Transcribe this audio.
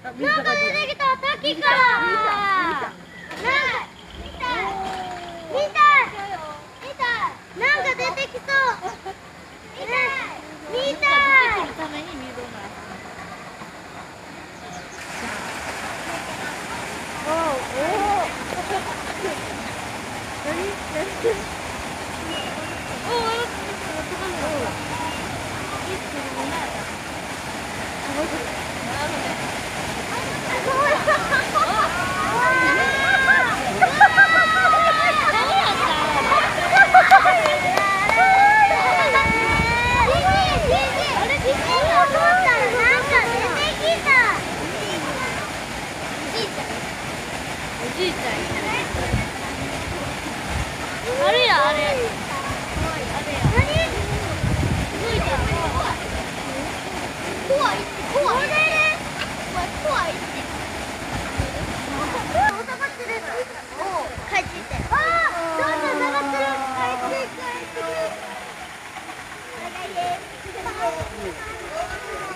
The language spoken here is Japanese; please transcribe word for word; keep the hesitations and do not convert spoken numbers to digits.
なんか出てきた、滝から。なんか見たい。見たい。見たい。なんか出てきそう。見たい。見たい。ために水を流す。おお。何？何？おお。おじいちゃんあれやあれあれや何すごいじゃん怖い怖い怖いって下がってる帰ってきてああどんどん下がってる帰って帰ってくる